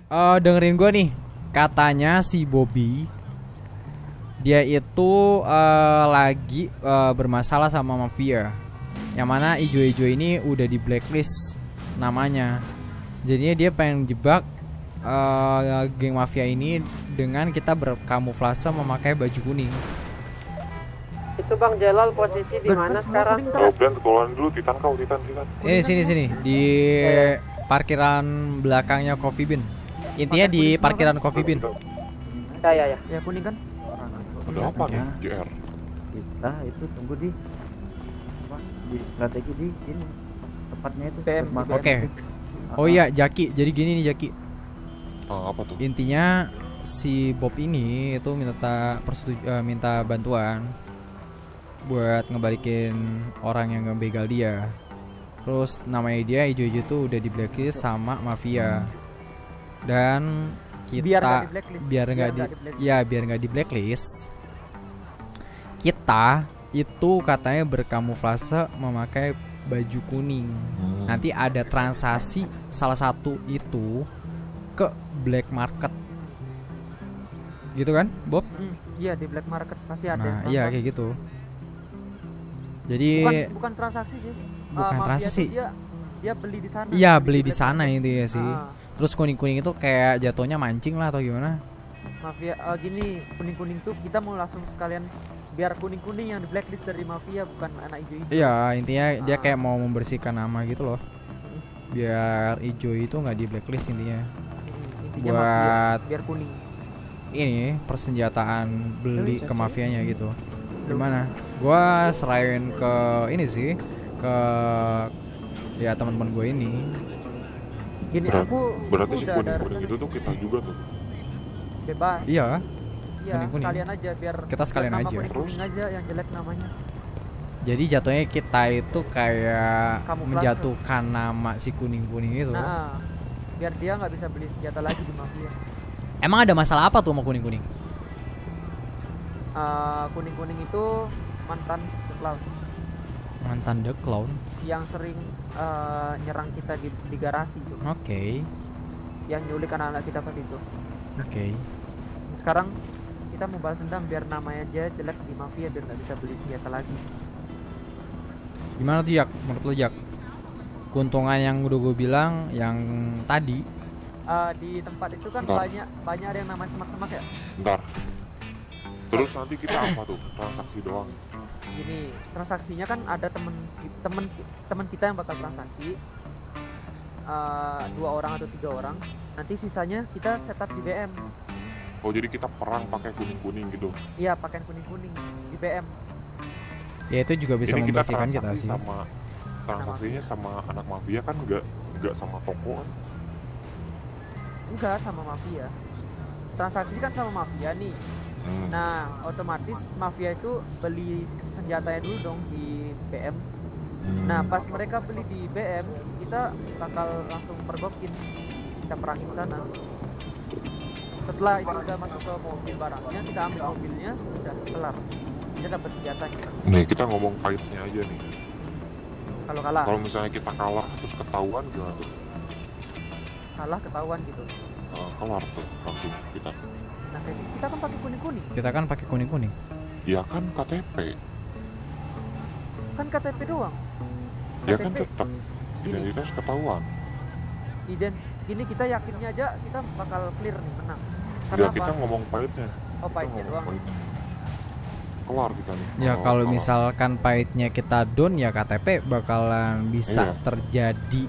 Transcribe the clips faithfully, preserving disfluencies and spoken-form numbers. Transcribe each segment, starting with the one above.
uh, dengerin gue nih. Katanya si Bobby dia itu uh, lagi uh, bermasalah sama mafia. Yang mana ijo-ijo ini udah di blacklist namanya. Jadinya dia pengen jebak uh, geng mafia ini dengan kita berkamuflase memakai baju kuning. Itu Bang Jelal posisi di mana sekarang? Kalau Blan ketulan dulu Titan kau Titan Titan. Eh sini sini di parkiran belakangnya Coffee Bean. Intinya di parkiran Coffee Bean. Ya ya ya. Ya kuning kan? Ada apa nih J R? Kita itu tunggu di apa? Di strategi di ini tepatnya itu. P M. Oke. Okay. Oh iya Jaki. Jadi gini nih Jaki. Oh, apa tuh? Intinya si Bob ini itu minta persetuju, uh, minta bantuan buat ngebalikin orang yang ngebegal dia. Terus namanya dia ijo-ijo tuh udah di blacklist sama mafia. Dan kita biar nggak di, di ya biar nggak di blacklist, kita itu katanya berkamuflase memakai baju kuning. Hmm. Nanti ada transaksi salah satu itu ke black market. Gitu kan, Bob? Hmm, iya di black market pasti ada. Nah, iya kayak gitu. Jadi bukan, bukan transaksi sih. Bukan uh, transaksi. Dia, dia beli di sana. Iya, beli di sana intinya sih. Ah. Terus kuning-kuning itu kayak jatuhnya mancing lah atau gimana? Mafia uh, gini, kuning-kuning tuh kita mau langsung sekalian biar kuning-kuning yang di blacklist dari mafia bukan anak hijau-hijau. Iya, intinya ah. dia kayak mau membersihkan nama gitu loh. Biar hijau itu nggak di blacklist intinya. Intinya buat mafia, biar kuning. Ini persenjataan beli ke mafianya gitu. Gimana? Gua serahin ke ini sih, ke ya teman-teman gue ini. Gini Berat, aku berarti aku si udah kuning-kuning itu tuh kita juga tuh. Bebas. Iya. Iya, kuning-kuning. sekalian aja biar kita sekalian nama aja. Kuning-kuning aja yang jelek namanya. Jadi jatuhnya kita itu kayak Kamuflase. menjatuhkan nama si kuning-kuning itu. Nah, biar dia nggak bisa beli senjata lagi di mafia. Emang ada masalah apa tuh sama kuning-kuning? Uh, kuning-kuning itu mantan clown. Mantan The Clown yang sering uh, nyerang kita di, di garasi tuh. Oke. Okay. Yang nyulik anak-anak kita pas itu. Oke. Okay. Sekarang kita mau balas dendam biar namanya aja jelek di mafia biar nggak bisa beli senjata lagi. Gimana tuh Jak? Menurut lo Jak? Keuntungan yang udah gue bilang yang tadi. Uh, di tempat itu kan Bentar. banyak banyak ada yang namanya semak-semak ya. Bentar. Terus nanti kita apa tuh? Transaksi doang. Gini, transaksinya kan ada temen temen temen kita yang bakal transaksi uh, dua orang atau tiga orang. Nanti sisanya kita setup di B M. Oh jadi kita perang pakai kuning-kuning gitu? Iya, pakai kuning-kuning di B M. Ya itu juga bisa jadi membersihkan kita, kita sih. Sama transaksinya sama anak mafia kan nggak nggak sama toko kan? Enggak sama mafia. Transaksi kan sama mafia nih. Hmm. Nah, otomatis mafia itu beli senjatanya dulu dong di B M. Hmm. Nah, pas mereka beli di B M, kita bakal langsung pergokin, kita perangin sana. Setelah itu udah masuk ke mobil barangnya, kita ambil mobilnya, udah kelar. Kita dapat senjatanya. Nih, kita ngomong fightnya aja nih. Kalau kalah. Kalau misalnya kita kalah terus ketahuan gimana tuh? Kalah ketahuan gitu. Uh, kelar tuh langsung kita. Nah, kita kan pakai kuning-kuning. Kita kan pakai kuning-kuning. Ya kan K T P. Kan K T P doang. Ya kan tetap identitas ketahuan. Ident, gini kita yakinnya aja kita bakal clear nih, menang. Karena ya, kita ngomong pahitnya. Oh, pahitnya doang. Pahitnya. Kelar kita nih. Ya oh, kalau misalkan pahitnya kita down ya K T P bakalan bisa iya. terjadi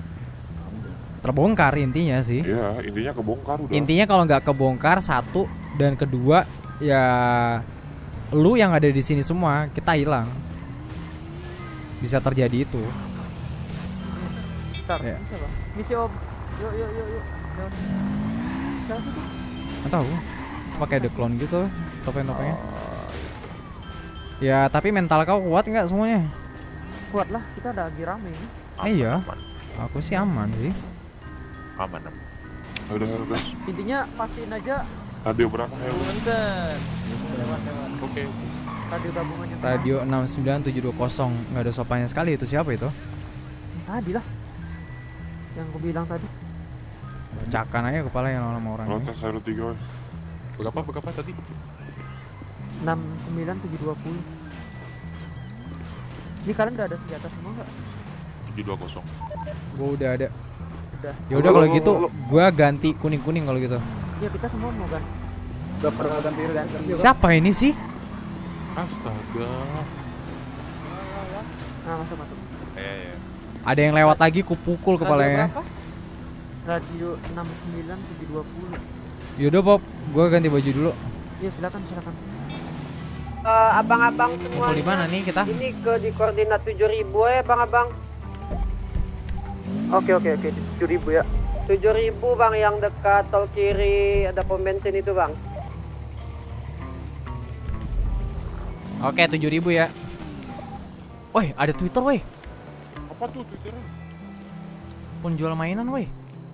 terbongkar intinya sih. Iya, intinya kebongkar udah. Intinya kalau nggak kebongkar satu dan kedua ya lu yang ada di sini semua kita hilang. Bisa terjadi itu. Bentar, ya. Bisa bang. Misi om. Yuk yuk yuk yuk. Jangan situ. Nggak tahu. Pakai The Clown gitu topeng-topengnya. Oh. Ya tapi mental kau kuat nggak semuanya? Kuat lah, kita ada lagi rame. Eh, iya. Aman. Aku sih aman sih. Aman am. Udah udah guys. Intinya pastiin aja. Radio berapa ya? Bentar. Lewat-lewat. Oke. Okay. Radio gabungannya. Radio enam sembilan tujuh dua nol. Nggak ada sopannya sekali itu siapa itu? Tadi lah. Yang aku bilang tadi. Cakan aja kepala yang sama orang. Kalau tes Halo tiga weh. Berapa berapa tadi? enam sembilan tujuh dua nol. Ini kalian udah ada senjata semua nggak? tujuh dua nol. Gua udah ada. Udah. Ya udah kalau gitu gua ganti kuning-kuning kalau gitu. Ya kita semua mau kan. Udah pernah ganti ganti. Siapa ini sih? Astaga. Nah, masuk masuk. Eh, ya. Ada yang lewat lagi kupukul kepalanya. Radio enam sembilan tujuh dua nol. Yaudah Pop, gua ganti baju dulu. Ya silakan silakan. Eh, abang-abang semua. Mau di mana nih kita? Ini ke di koordinat tujuh ribu ya, Bang-abang. Oke oke oke, tujuh ribu ya. tujuh ribu Bang yang dekat tol kiri ada pom bensin itu, Bang. Oke, tujuh ribu ya. Woi, ada Twitter woi. Apa tuh Twitternya? Penjual mainan woi.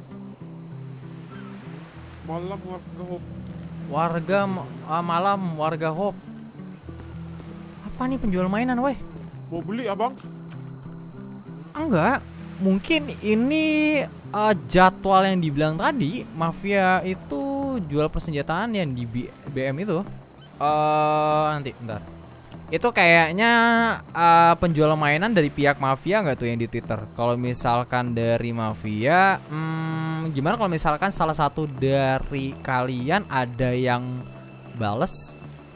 Malam warga Hope. Warga uh, malam warga Hope. Apa nih penjual mainan woi? Mau beli abang? Enggak. Mungkin ini uh, jadwal yang dibilang tadi. Mafia itu jual persenjataan yang di B M itu. Uh, nanti bentar. Itu kayaknya uh, penjual mainan dari pihak mafia nggak tuh yang di Twitter? Kalau misalkan dari mafia, hmm, gimana kalau misalkan salah satu dari kalian ada yang bales?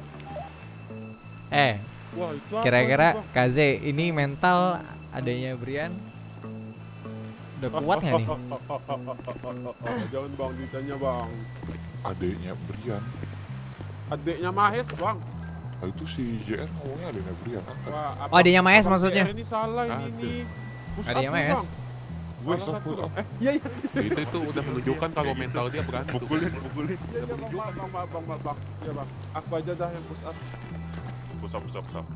Eh, Wah, itu apa kira-kira itu, Bang? Kaze ini mental adanya Brian udah kuat nggak nih? Jangan bang, ditanya bang. Adiknya Brian. Adiknya Mahes bang. Nah, itu si J R ngomongnya adiknya Brian. Wah, Oh, adiknya Mahes maksudnya? Ini salah ini nih. Adiknya Mahes. Gue satu. Eh, iya iya. Itu itu udah menunjukkan kalau mental dia berantem. Pukulin, pukulin. Iya, iya, bang, bang, bang, bang, bang, bang. Iya bang. Aku aja dah yang push up. Push up, push up, push up.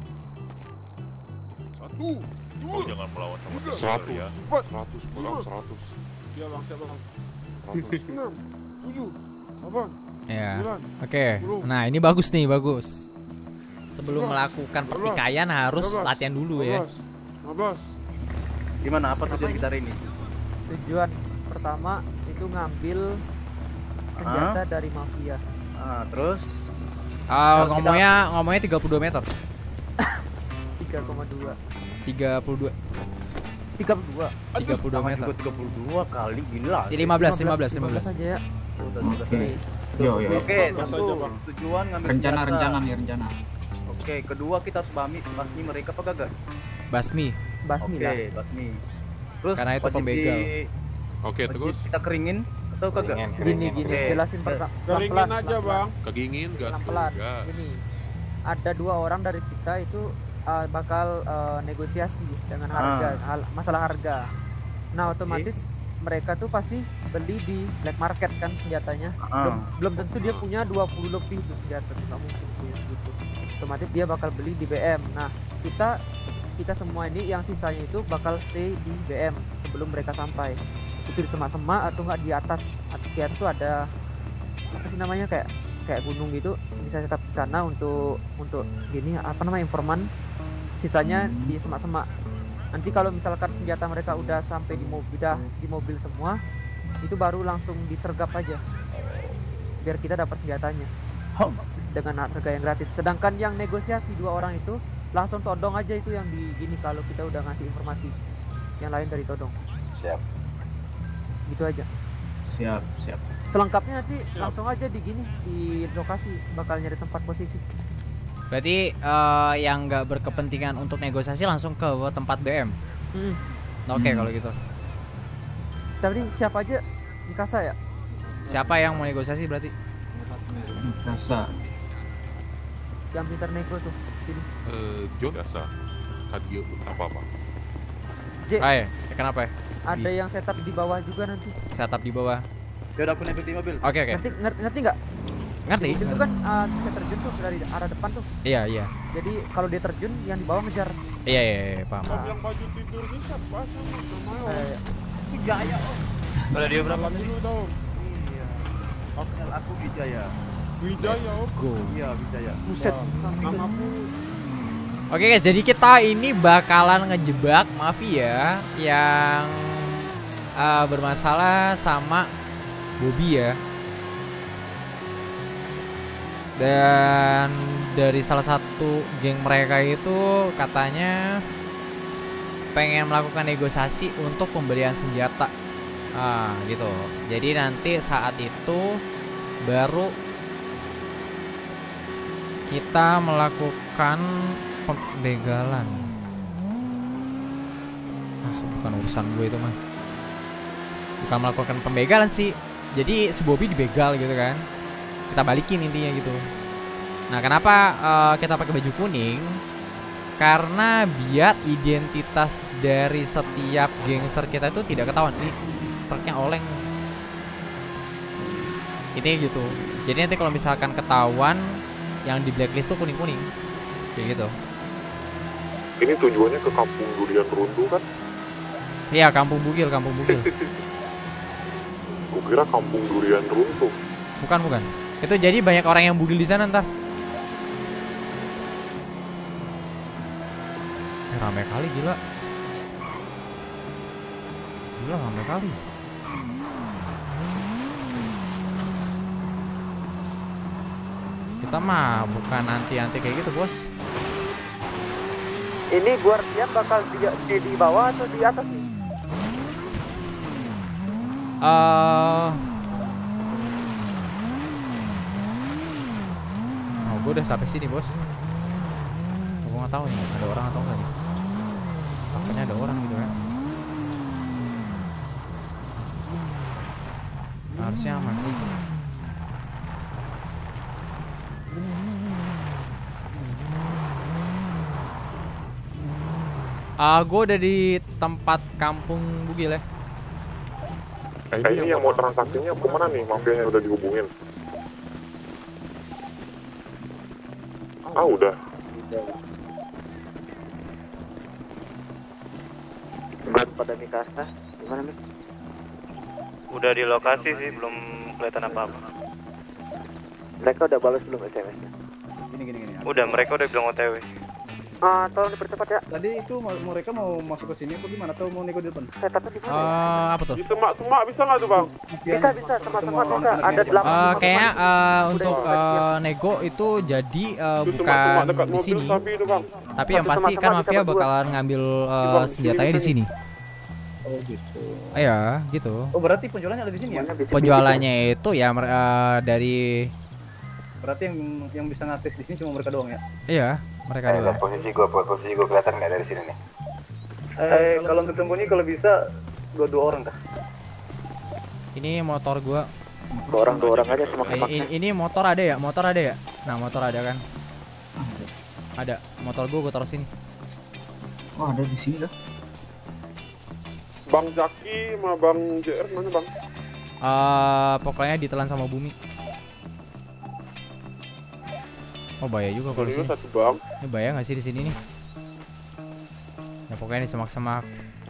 Satu. Oh, jangan melawan sama Tiga. sekali ya. Seratus, kurang seratus. Iya bang, siapa bang? Seratus. Enam, tujuh, delapan, Ya. sembilan. Oke. Nah, ini bagus nih, bagus. Sebelum melakukan pertikaian harus latihan dulu ya. lima belas. Gimana apa tujuan kita hari ini? Tujuan pertama itu ngambil senjata dari mafia. Ah, terus Ah, ngomongnya ngomongnya tiga puluh dua meter. tiga koma dua. tiga puluh dua. tiga puluh dua. tiga puluh dua meter. tiga puluh dua kali gila. lima belas, lima belas, lima belas. aja ya. Udah, udah. Yo yo. Oke, satu tujuan ngambil Rencana senjata. rencana nih rencana. Oke, kedua kita harus basmi basmi mereka apa kagak? Basmi. Basmi lah. Oke, basmi. Terus Karena itu wajib pembegal. di- Oke, wajib terus kita keringin atau kagak? Gini gini Oke. jelasin pertama. Keringin aja bang. kegingin gak tuh? Pelan-pelan. Gas. Gini. Ada dua orang dari kita itu uh, bakal uh, negosiasi dengan harga, hal, masalah harga. Nah, otomatis mereka tuh pasti beli di black market kan senjatanya. Belum, belum tentu dia punya dua puluh lebih tuh senjata, tuh nggak mungkin punya segitu. Otomatis dia bakal beli di B M. Nah, kita kita semua ini yang sisanya itu bakal stay di B M sebelum mereka sampai. Itu di semak-semak atau nggak di atas. Di atas tuh ada apa sih namanya kayak kayak gunung gitu, bisa tetap di sana untuk untuk gini apa namanya informan. Sisanya di semak-semak. Nanti kalau misalkan senjata mereka udah sampai di mobil, udah di mobil semua, itu baru langsung disergap aja, biar kita dapat senjatanya dengan harga yang gratis. Sedangkan yang negosiasi dua orang itu langsung todong aja itu yang di gini kalau kita udah ngasih informasi, yang lain dari todong. Siap. Gitu aja. Siap siap. Selengkapnya nanti langsung aja di gini di lokasi bakal nyari tempat posisi. Berarti uh, yang nggak berkepentingan untuk negosiasi langsung ke tempat B M. Hmm. Oke, Hmm. kalau gitu. Tapi siapa aja Mikasa ya? Siapa yang mau negosiasi berarti? Rasa. Yang pintar nego tuh. Sini. Eh, John Biasa. Kadio Apa-apa. J, Ah, ya. Kenapa ya? ada yang setup di bawah juga nanti. Setup di bawah. Ya udah aku nebeng di mobil. Oke, oke. Ngerti ngerti, ngerti nggak? Ngerti? Itu kan uh, bisa terjun tuh dari arah depan tuh. Iya, iya. Jadi kalau dia terjun, yang di bawah ngejar. Iya, iya, iya, paham. Om yang baju tidur ini siapa? Namanya Om. Eh, Wijaya. Oh. Ada dia berapa? Dulu dong. Iya. Oke, aku Wijaya. Wijaya Om. Go. Iya, Wijaya. buset. Nama aku Oke guys, jadi kita ini bakalan ngejebak mafia yang uh, bermasalah sama Bobby ya. Dan dari salah satu geng mereka itu katanya pengen melakukan negosiasi untuk pembelian senjata. Ah, gitu. Jadi nanti saat itu baru kita melakukan pembegalan. Ah, bukan urusan gue itu mah. Bukan melakukan pembegalan sih. Jadi si Bobby dibegal gitu kan. Kita balikin intinya gitu. Nah, kenapa uh, kita pakai baju kuning? Karena biar identitas dari setiap gangster kita itu tidak ketahuan. Ini truknya oleng. Ini gitu. Jadi nanti kalau misalkan ketahuan yang di blacklist tuh kuning-kuning. Kayak gitu. Ini tujuannya ke kampung durian runtuh kan? Iya, kampung bugil, kampung bugil. Kukira kampung durian runtuh. Bukan, bukan. Itu jadi banyak orang yang bugil di sana ntar. Eh, rame kali gila. Gila rame kali. Kita mah bukan anti-anti kayak gitu, Bos. Ini guardian bakal di, di, di bawah atau di atas nih? Eh Oh, gue udah sampai sini, Bos. Gue nggak tahu nih ada orang atau enggak nih. Takutnya ada orang gitu kan. Harusnya aman sih. Ah, gue udah di tempat kampung bugil ya. Eh, ini, ini yang mau transaksinya kemana nih? Mafianya udah dihubungin. Ah, udah. Bukan pada Mikasa. Gimana, Mik? Udah di lokasi sih, belum kelihatan apa-apa. Mereka udah balas belum S M S-nya? Gini gini gini. Udah, mereka udah bilang O T W. Ah, tolong dipercepat ya. Tadi itu mau- mereka mau masuk ke sini apa gimana? Atau mau nego di depan? Saya takut di mana? Eh, apa tuh? Di semak-semak bisa nggak tuh, Bang? Bisa, bisa, sama-sama bisa. Ada delapan. Eh, kayaknya eh, untuk eh, nego itu jadi eh, Itu bukan semak-semak dekat di mobil sini. sapi itu, Bang. Tapi yang pasti kan mafia bakalan ngambil eh, senjatanya di sini. Oh gitu. Iya, gitu. Oh berarti penjualannya ada di sini ya? Penjualannya itu ya mer- eh, dari Berarti yang yang bisa ngates di sini cuma mereka doang ya? iya, mereka doang. Posisi gue, posisi gue kelihatan nggak dari sini nih? Eh kalau untuk sembunyi kalau bisa dua dua orang dah. Ini motor gua. Dua orang dua orang aja Eh, semak-semaknya. ini, ini motor ada ya? Motor ada ya? Nah, motor ada kan? Ada. Motor gua gua taruh sini. Oh ada di sini lah. Bang Jaki sama Bang J R mana, Bang? Eh, pokoknya ditelan sama bumi. Oh, bahaya juga kalau di Ini sini. satu, Bang. Ini bahaya nggak sih di sini nih? Ya pokoknya di semak-semak.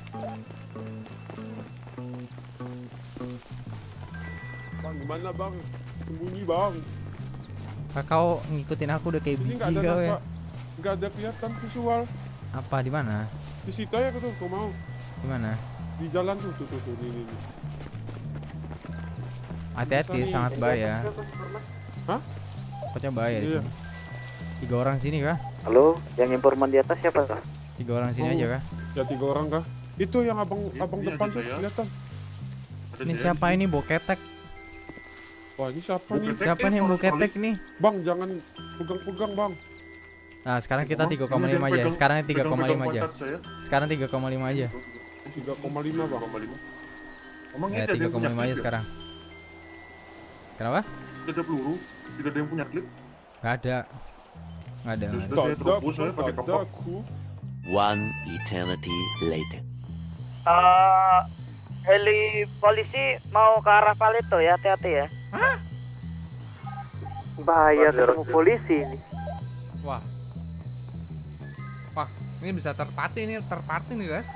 Bang, gimana, Bang? Sembunyi, Bang. Kakak ngikutin aku udah kayak Ini biji nggak ada gawe. nampak. Nggak ada kelihatan visual. Apa di mana? Di situ aja tuh, kau mau. Di mana? Di jalan tuh, tuh, tuh, tuh, nih, nih, nih. Hati-hati, Bisa nih. sangat bahaya. Hah? Pokoknya bahaya di Iya. sini. Tiga orang sini kah? Halo, yang informan di atas siapa tuh? Tiga orang sini Oh. aja kah? Ya tiga orang kah? Itu yang abang abang Ini depan ada tuh saya. kelihatan. Ini siapa ini boketek? Wah, ini siapa nih? Siapa nih yang boketek nih? Bang, jangan pegang-pegang, Bang. Nah, sekarang kita tiga koma lima aja. Sekarang tiga koma lima aja. Sekarang tiga koma lima aja. tiga koma lima, Bang. Emang Ya, ini ada tiga yang koma punya lima aja klip ya? sekarang. Kenapa? Tidak ada peluru, tidak ada yang punya klip. Gak ada. Gak ada. Terus nggak ada. saya terobos saya pakai ada kapak. aku. One eternity later. Eh, heli polisi mau ke arah Paleto ya, hati-hati ya. Bahaya ketemu polisi ini. Wah. Wah, ini bisa terpati nih, terpati nih, guys.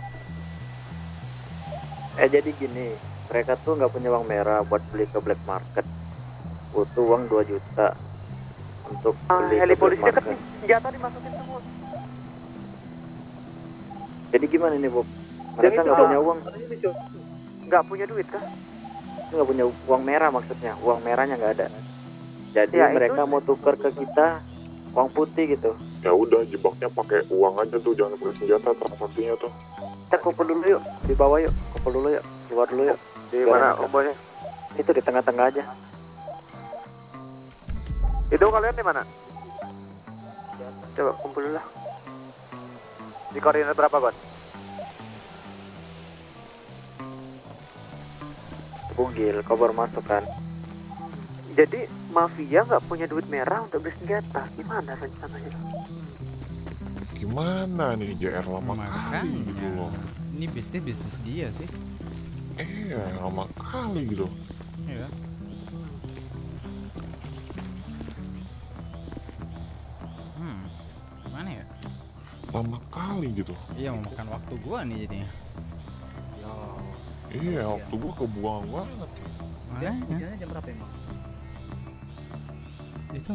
Eh jadi gini, mereka tuh nggak punya uang merah buat beli ke black market. Butuh uang dua juta untuk Ah, beli heli ke black polisi deket market. nih, senjata dimasukin semua. Jadi gimana nih Bob? Yang Mereka itu, nggak ah. punya uang. Nggak punya duit kah? Itu nggak punya uang merah maksudnya, uang merahnya nggak ada. Jadi Ya, itu- mereka mau tuker ke kita uang putih gitu. Ya udah, jebaknya pakai uang aja tuh, jangan pakai senjata transaksinya tuh. Kita kumpul dulu yuk, di bawah yuk, kumpul dulu yuk, keluar dulu yuk. Di Biar mana enak. kumpulnya? Itu di tengah-tengah aja. Itu kalian di mana? Coba kumpul dulu lah. Di koordinat berapa, Gon? Bugil, kau baru masuk kan? Jadi mafia nggak punya duit merah untuk beli senjata. Gimana rencananya? Gimana nih J R lama kali gitu Makanya loh. ini bisnis bisnis dia sih. Iya, lama kali gitu. Iya. Hmm, gimana ya? Lama kali gitu. Iya, mau makan waktu gua nih jadinya. Iya, waktu gua kebuang banget. Makanya Hujannya jam berapa emang? itu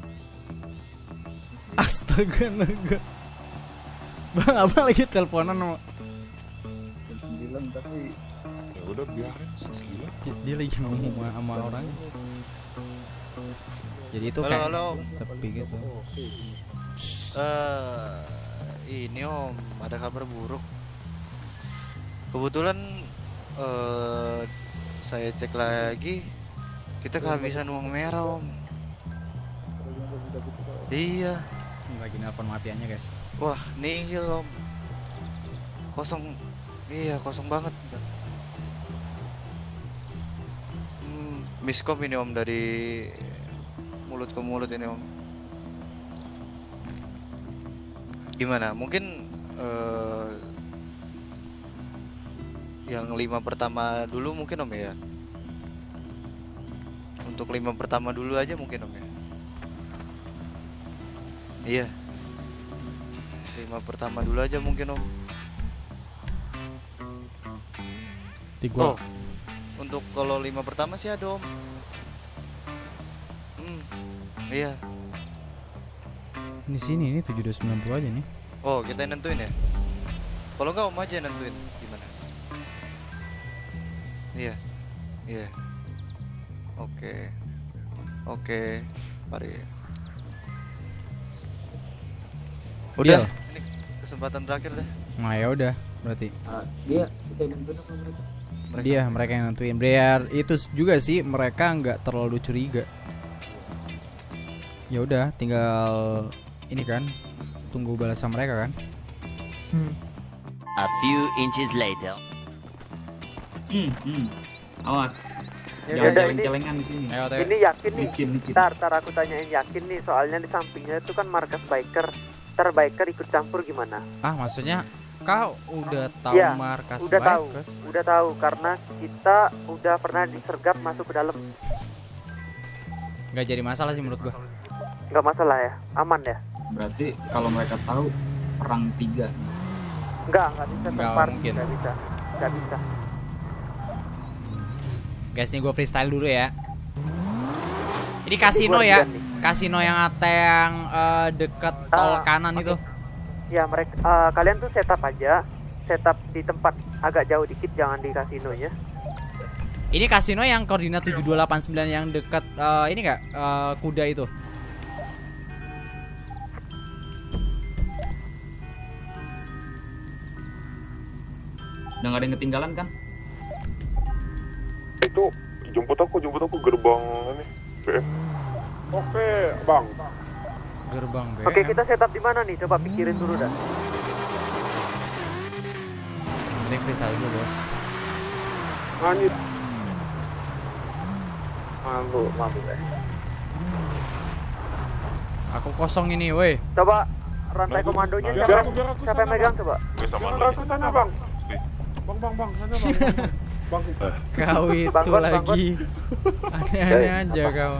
astaga naga. Bang, abang lagi teleponan sama Jam sembilan tapi Ya udah biarin. Gila. dia, dia lagi ngomong sama, sama orang. Jadi itu Halo, kayak halo. sepi gitu. Eh, ini Om, ada kabar buruk. Kebetulan eh saya cek lagi, kita kehabisan uang merah Om. Iya. Lagi nelpon mafianya guys. Wah, nihil Om. Kosong. Iya, kosong banget. Hmm, miskom ini Om, dari mulut ke mulut ini Om. Gimana? Mungkin eh, yang lima pertama dulu mungkin Om ya. Untuk lima pertama dulu aja mungkin Om ya. Iya. Lima pertama dulu aja mungkin Om. Tiga. Oh, untuk kalau lima pertama sih ada Om. Hmm, iya. Di sini ini tujuh ratus sembilan puluh aja nih. Oh, kita yang nentuin ya. Kalau nggak Om aja yang nentuin gimana? Iya, iya. Oke, oke, mari. Udah, Deal. ini kesempatan terakhir deh. Nah ya udah berarti ah, dia kita yang nentuin apa mereka? dia mereka yang nentuin. Biar itu juga sih mereka nggak terlalu curiga. Ya udah tinggal ini kan tunggu balasan mereka kan. A few inches later. Hmm, hmm. Awas. Ya Jangan udah, ini, celeng-celengan di sini. Ayo, ini yakin nih. Licin, licin. Ntar, ntar aku tanyain yakin nih. Soalnya di sampingnya itu kan markas biker. Ntar biker ikut campur gimana? Ah maksudnya kau udah tahu Iya, markas udah tahu, bikers? udah tahu karena kita udah pernah disergap masuk ke dalam. Nggak jadi masalah sih menurut gua. Nggak masalah ya, aman ya? Berarti kalau mereka tahu perang tiga. Nggak, nggak bisa Nggak terpar, mungkin. nggak bisa, nggak bisa. Guys nih gua freestyle dulu ya. Ini kasino gua ya, lihat nih. kasino yang ada yang eh, dekat tol Ah, kanan oke. itu. Ya mereka, eh, kalian tuh setup aja, setup di tempat agak jauh dikit, jangan di kasinonya. Ini kasino yang koordinat tujuh dua delapan sembilan yang dekat eh, ini nggak eh, kuda itu. Udah nggak ada yang ketinggalan kan? Itu jemput aku, jemput aku gerbang ini B M. Oke, Bang. Gerbang B M. Oke, kita setup di mana nih? Coba pikirin dulu dah. Ini freestyle dulu bos. Nganyit. Mampu, mampu ya. Aku kosong ini, woi. Coba rantai Nah, komandonya biar siapa? aku, biar aku Siapa yang sana, megang Bang. coba? Gue sama lu. Sana, Bang. Bang, bang, bang, sana, bang. Bang. Kau itu Bangkot, lagi aneh-aneh aja kau.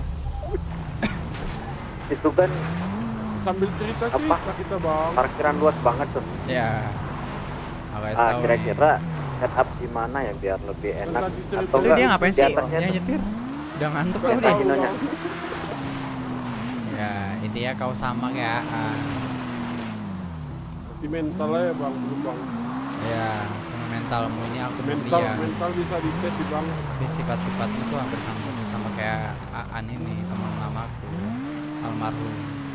Itu kan Sambil cerita Apa? cerita kita, Bang. parkiran luas banget tuh. Ya. Aku kasih Ah, tahu kira-kira setup di mana ya biar lebih enak lagi cerita. atau nih. Itu enggak dia ngapain di sih? atasnya Dia tuh. nyetir. Udah ngantuk Yang kali dia. kasinonya. Ya, intinya kau sama ya. Ah, Sentimental aja, Bang, dulu, Bang. ya, mentalmu ini aku Mental, Brian. mental bisa dites sih bang. Tapi sifat-sifatmu tuh hampir sama sama kayak Aan ini, teman lamaku, almarhum.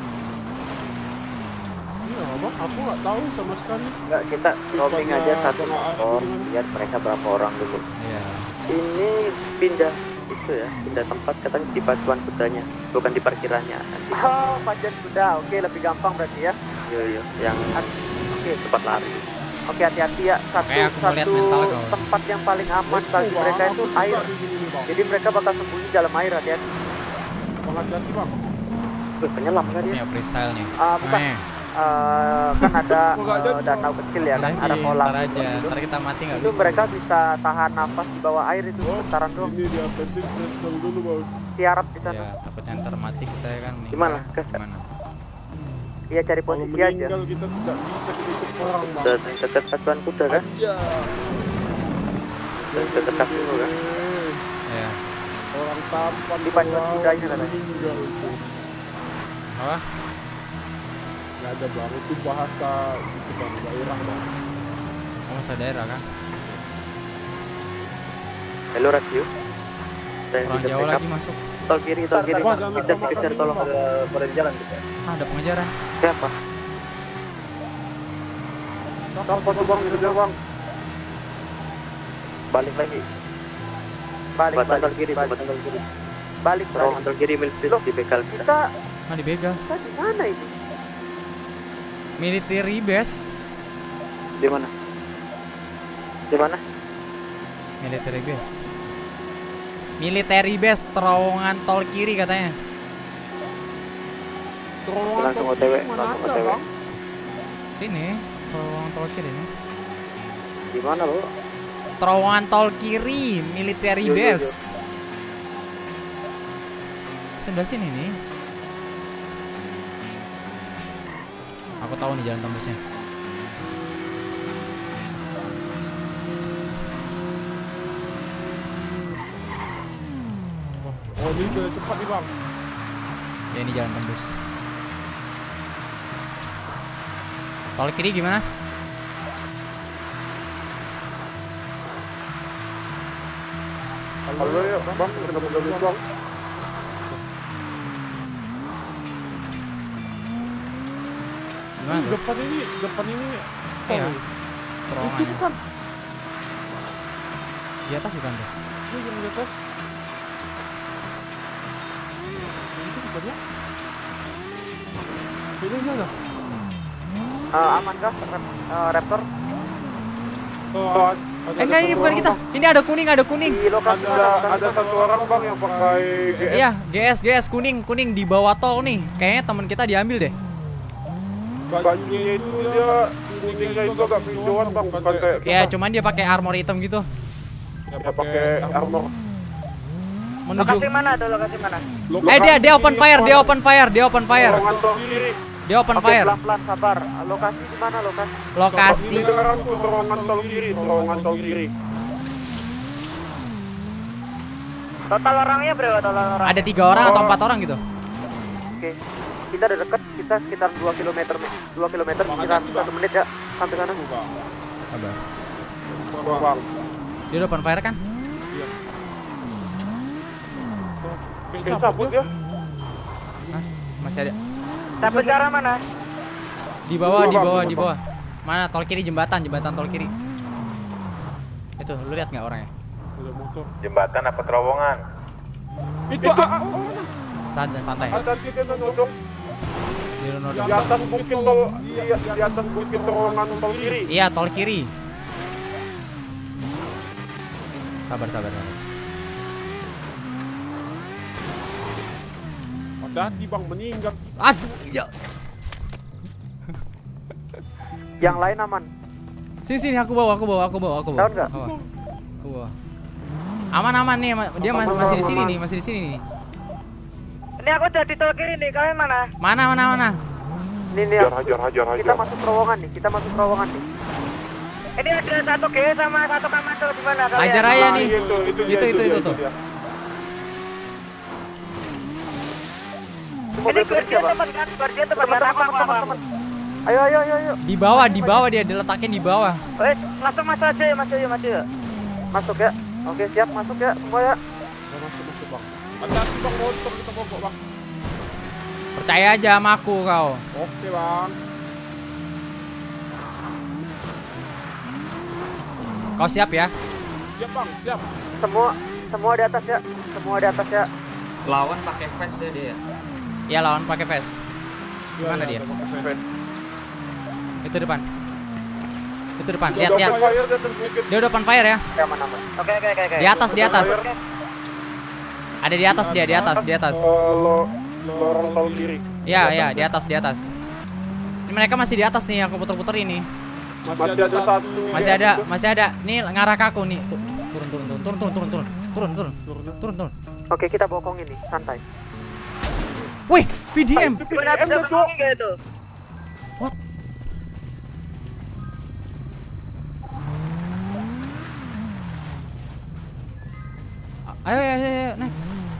Iya bang, aku nggak tahu sama sekali. Enggak, kita roaming aja satu motor, lihat mereka berapa orang dulu. Iya. Ini pindah itu ya, pindah tempat katanya di pacuan kudanya, bukan di parkirannya. Nanti. Oh, pacuan kuda. Oke, lebih gampang berarti ya. Iya iya, yang Oke, cepat lari. Oke, hati-hati ya. Satu Kayak aku ngeliat satu mental kau. tempat yang paling aman bagi mereka itu air. Jadi mereka bakal sembunyi dalam air, hati-hati. Bang hati-hati bang. Wih, penyelam kan dia? Punya freestyle nih. Ah, bukan. Eh, Eh, kan ada eh, danau kecil ya kan, ada lagi, kolam ntar aja, gitu. ntar kita mati nggak Itu bisa. mereka bisa tahan nafas di bawah air itu bentaran doang. Ini dia penting tes dulu bos. Tiarap di sana. Ya, takutnya ntar mati kita ya kan. meninggal. Gimana? Gimana? Iya, cari Kalau posisi aja. meninggal kita tidak bisa kita ikut perang bang. Udah dekat pacuan kuda kan? Iya. Udah dekat dulu kan? Ya. Orang tampan Di pacuan kudanya katanya. meninggal itu. Apa? Nggak ada bang, itu bahasa itu bang, daerah bang. Kamu sadar kan? Halo radio. Saya Orang di Jawa backup. lagi masuk. Tol kiri, tol kiri. Bang, jangan Kita lupa dikejar makan tolong. dulu, Ada pada di jalan kita. Ah, ada pengejaran. Siapa? Bang, foto bang, dikejar bang. Balik lagi. Balik, Jembatan balik, tol kiri, balik, jembatan tol kiri. balik, Terowongan balik. tol kiri milik Loh, di bekal kita. Kita, Ah, dibegal. kita di mana ini? Military base. Di mana? Di mana? Military base. Military base terowongan tol kiri katanya. Terowongan Langsung tol O T W, kiri mana langsung ada O T W. bang? Sini, terowongan tol kiri nih. Di mana lo? Terowongan tol kiri, military Yo, yo, yo. base. Sebelah sini nih. Aku tahu nih jalan tembusnya. Oh ini udah cepat nih bang. Ya ini jalan tembus. Tol kiri gimana? Halo ya bang, sudah menggabung bang. Gimana Ini tuh? depan ini, depan ini. Iya. Oh, itu Terowongannya. bukan. Di atas bukan tuh? Ini yang di atas. Itu bukan ya? Ini mana? Eh, aman kah? Rap- eh, Raptor? Oh, Eh enggak, ini bukan kita. Ini ada kuning, ada kuning. Di lokasi mana? Ada Lokasi ada mana? satu orang bang yang pakai G S. Iya, G S G S kuning, kuning di bawah tol nih. Kayaknya teman kita diambil deh. Bajunya itu dia kuningnya itu agak hijauan bang, bukan kayak Ya, cuman dia pakai armor hitam gitu. ya, pakai armor. Menuju. Lokasi mana tuh, lokasi mana? Eh dia dia open fire, dia open fire, dia open fire. Terowongan tol kiri. Dia open Oke, fire. pelan-pelan sabar. Lokasi di mana lokasi? Lokasi Ini dengaran tuh terowongan tol kiri, terowongan tol kiri. Total orangnya berapa total orang? ada tiga orang atau empat orang gitu. Oke. Kita udah deket, kita sekitar dua kilometer, dua kilometer, sekitar satu menit ya sampai sana. Sabar. Bang. Dia udah open fire kan? Kayak cabut ya. Hah? Masih ada. Sampai cara mana? Di bawah, di bawah, di bawah. Mana tol kiri jembatan, jembatan tol kiri. Itu, lu lihat nggak orangnya? Ada motor. Jembatan apa terowongan? Itu ah, oh, Santai, santai. ada kita nodong Di Rono di atas bukit tol, di, di atas bukit terowongan tol kiri. Iya, tol kiri. Sabar, sabar, sabar. Hati-hati bang, meninggal. Aduh, ya. Yang lain aman. Sini sini aku bawa, aku bawa, aku bawa, aku bawa. Tahu nggak? Bawa. Aku bawa. Aman aman nih, ma- dia mas- masih di sini nih, masih di sini nih. Ini aku udah di tol kiri nih, kalian mana? Mana mana mana? Ini nih, Hajar, hajar, hajar, kita hajar. masuk terowongan nih, kita masuk terowongan nih. Ini ada satu G sama satu Kamado di mana kalian? Ajar aja Nah, nih. itu, itu, Itu dia, itu itu dia, tuh. dia. Itu Ini mobil Guardian siapa? teman kan, Guardian teman kan apa apa apa. Ayo, ayo, ayo, ayo. Di bawah, di bawah dia diletaknya di bawah. Eh, langsung masuk aja ya, masuk ya, masuk ya. Masuk ya. Oke, siap masuk ya semua ya. Ya, masuk masuk bang. Hati-hati bang, motor kita pokok bang. Percaya aja sama aku kau. Oke bang. Kau siap ya? Siap bang, siap. Semua, semua di atas ya. Semua di atas ya. Lawan pakai vest ya dia. Iya lawan pakai vest. Gimana dia? Itu depan. Itu depan. Lihat lihat. Dia udah open fire ya. Aman aman. Oke oke oke. Di atas di atas. Ada di atas dia di atas di atas. Lorong tol kiri. Iya iya di atas di atas. Ini mereka masih di atas nih, aku puter-puter ini. Masih ada satu. Masih ada masih ada. Nih ngarah ke aku nih. Turun turun turun turun turun turun turun turun turun turun turun. Oke kita bokongin nih, santai. Wih, V D M. Gimana bisa bokongin kayak itu? What? Ayo ayo ayo, ayo naik.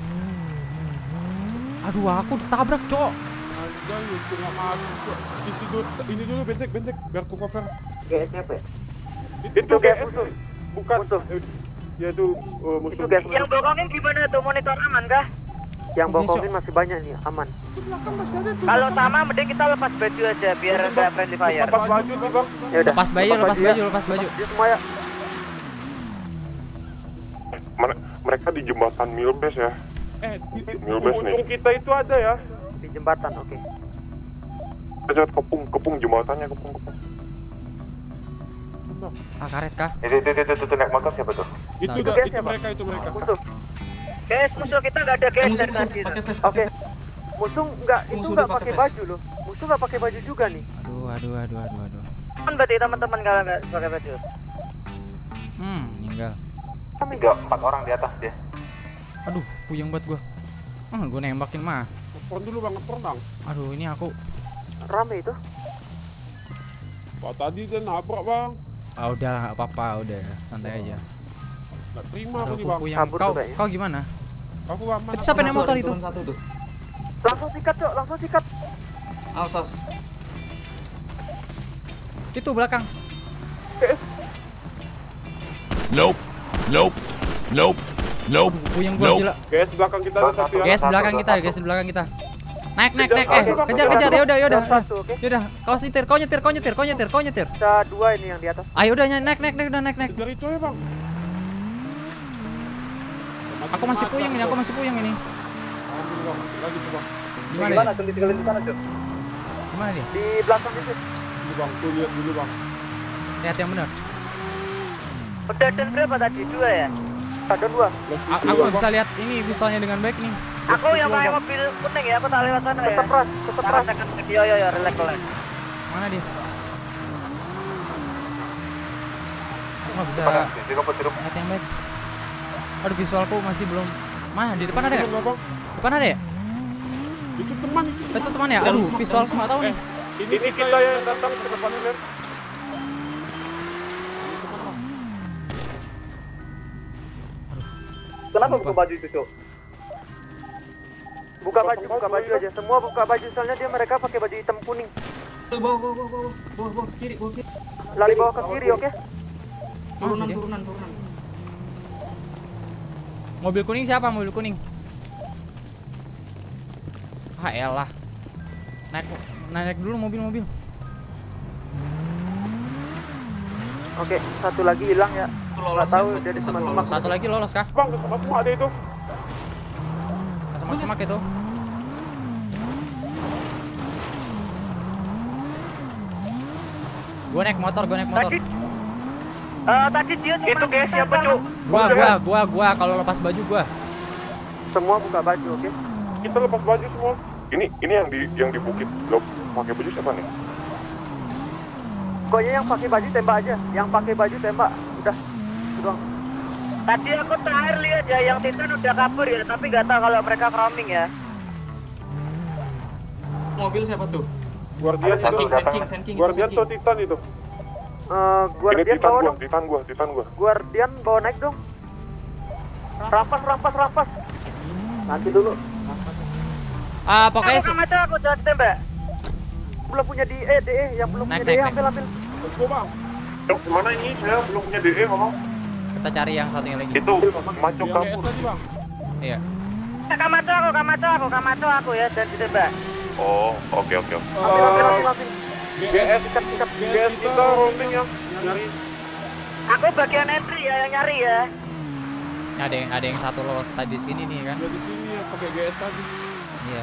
Aduh, aku ditabrak, Cok. Anjay, itu nggak masuk, Cok. Isi dulu, ini dulu bentek, bentek, biar ku cover. G S siapa ya? Itu G S musuh. Bukan. Musuh. Ya itu uh, musuh. Itu yang bokongin gimana tuh? Monitor aman kah? Yang bokongin masih banyak nih, aman. Kalau sama, mending kita lepas baju aja biar ada friendly fire. Lepas baju nih bang. Ya udah. Lepas baju, lepas baju, lepas baju. Dia semua ya. Mereka di jembatan Milbes ya. Eh, di, di, Milbes nih. ujung kita itu ada ya. Di jembatan, oke. Kita kepung, kepung jembatannya, kepung, kepung. Ah, karet kah? Itu, itu, itu, itu, naik motor siapa tuh? Itu, Itu itu, guys, itu ya, mereka, itu mereka. Musuh. Guys, musuh kita nggak ada guys dari tadi. Oke. Musuh nggak, itu nggak pakai baju loh. Musuh nggak pakai baju juga nih. Aduh, aduh, aduh, aduh, aduh. Kan berarti teman-teman kalau nggak pakai baju. Hmm, meninggal. Tiga, empat orang di atas dia. Aduh, puyeng banget gua. Ah, gua nembakin mah. Ngepron dulu bang, ngepron bang. Aduh, ini aku. Rame itu. Pak tadi dia nabrak bang. Ah, udah nggak apa-apa, udah santai aja. Nggak terima Aduh, aku nih aku bang. puyeng. Kabur Kau, tuh kayaknya. kau gimana? Aku aman. Itu siapa yang motor itu? Satu tuh. Langsung sikat cok, langsung sikat. Awas, awas. Itu belakang. Nope. Nope. Nope. Nope. Puyeng gua gila. Guys, belakang kita ada satu ya. Guys, belakang kita, guys, belakang kita. Naik, naik, naik. Eh, kejar, kejar. Ya udah, ya udah. Ya udah, kau nyetir, kau nyetir, kau nyetir, kau nyetir, kau nyetir. Ada dua ini yang di atas. Ayo udah naik, naik, naik, udah naik, naik. Kejar itu ya bang. Aku masih puyeng ini, aku masih puyeng ini. Alhamdulillah, lagi tuh bang. Gimana? Gimana? dia? Tuh ditinggalin di sana, Cok. Gimana dia? Di belakang itu. Dulu bang, tuh lihat dulu bang. Lihat yang benar. Udah dan berapa tadi? Dua ya? Ada dua. A- aku bisa lihat ini visualnya dengan baik nih. Aku yang pakai mobil kuning ya, aku tak lewat sana ya. Tetep ras, tetep ras. Yo yo yo, relax relax. Mana dia? Aku nggak bisa lihat yang baik. Aduh, visualku masih belum. Mana? Di depan ada ya? Bang. Depan ada ya? Itu teman itu. Itu teman ya? Aduh, visualku nggak tahu nih. Ini, ini kita yang datang ke depan Mer. Kenapa buka baju itu, Cok? Buka baju, buka baju aja. Semua buka baju soalnya dia mereka pakai baju hitam kuning. Tuh, bawa, bawa, bawa, bawa, bawa, bawa, kiri, bawa kiri. Lari bawa ke kiri, oke? Turunan, dia? turunan, turunan. Mobil kuning siapa? Mobil kuning. Ah, elah. Naik, naik dulu mobil-mobil. Oke, satu lagi hilang ya. Nggak tahu dia di semak-semak. Satu lagi lolos kah? Bang, semua ada itu. Semak-semak itu. Gua naik motor, gua naik motor. Eh, tadi dia itu guys siapa Cuk? Gua, gua, gua, gua kalau lepas baju gua. Semua buka baju, oke? Kita lepas baju semua. Ini, ini yang di, yang di bukit. Lo pakai baju siapa nih? Pokoknya yang pakai baju tembak aja. Yang pakai baju tembak. Udah. Itu doang. Tadi aku terakhir lihat ya yang Titan udah kabur ya, tapi nggak tahu kalau mereka roaming ya. Mobil siapa tuh? Guardian Ada itu. Senking, Senking, Senking, itu Guardian Senking. atau Titan itu? Eh, Ini Guardian titan bawa gua, dong. titan gua, titan gua. Guardian bawa naik dong. Rampas, rampas, rampas. Nanti dulu. Ah, pokoknya Aku sama aja aku jangan tembak. belum punya D E, D E yang belum Naik, punya D E naik, ambil ambil. Let's go bang. Gimana ini? Saya belum punya D E ngomong. Kita cari yang satunya lagi. Itu maco Yang kabur. G S aja bang. Iya. Kamato aku, Kamato aku, Kamato aku ya dan ditembak. Oh, oke oke oke. Ambil ambil ambil ambil. G S Sikat sikat. G S kita rolling yang nyari. Aku bagian entry ya yang nyari ya. Ada yang ada yang satu lolos tadi sini nih kan. Dia di sini ya pakai G S tadi. Iya.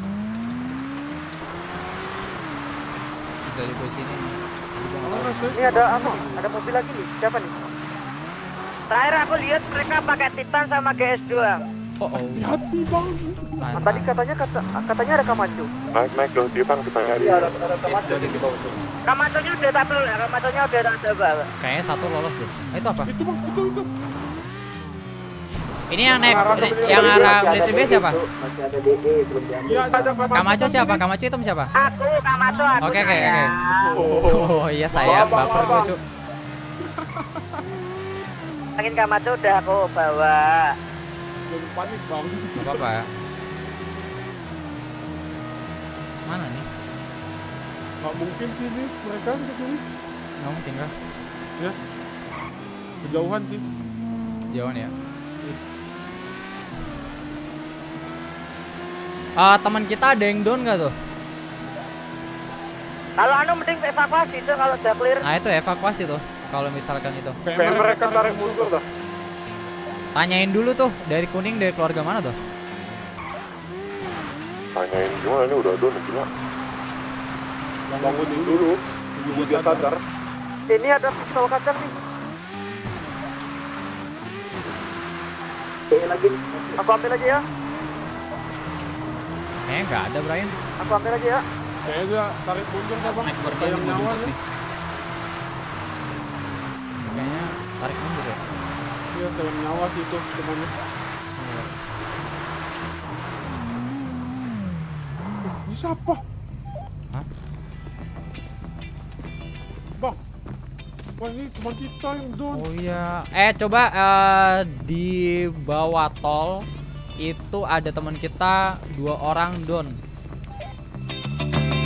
Bisa di sini nih. Ini ada apa nih? Ada mobil lagi nih. Siapa nih? Terakhir aku lihat mereka pakai Titan sama G S doang. Oh, oh. Hati bang. Ah, tadi katanya kata katanya ada Kamacho. Naik naik ke Titan kita nyari. Iya, ada ada Kamacho di bawah. Kamachonya udah satu ya, Kamachonya udah ada bawah. Kayaknya satu lolos deh. Nah, itu apa? Itu bang, itu itu. Ini yang naik yang arah military base siapa? Masih ada D E belum diambil. Iya ada Kamacho siapa? Kamacho itu siapa? Aku, Kamacho aku. Oke, oke, oke. sayang. Oh iya sayang, baper gue cu. Angin Kamacho udah aku bawa. Jangan panik bang. Gak apa-apa ya. Mana nih? Gak mungkin sih ini mereka ke sini. Gak mungkin kah? Ya. Kejauhan sih. Jauhan ya. Ah, teman kita ada yang down nggak tuh? Kalau anu mending evakuasi tuh kalau udah clear. Nah itu evakuasi tuh. Kalau misalkan itu. Kayak mereka tarik mundur dah. Tanyain dulu tuh dari kuning dari keluarga mana tuh? Tanyain gimana ini udah down gila. Bangunin dulu. Tunggu dia sadar. Ini ada pistol kacang nih. Oke lagi. Aku ambil aja ya. Kayaknya nggak ada Brian. Aku ambil aja ya. Kayaknya dia tarik mundur dah bang. Sayang nyawa nih. Kayaknya tarik mundur ya. Iya sayang nyawa sih itu temannya. Ini siapa? Hah? Bang. Wah ini teman kita yang down. Oh iya. Eh coba eh, di bawah tol itu ada teman kita dua orang down.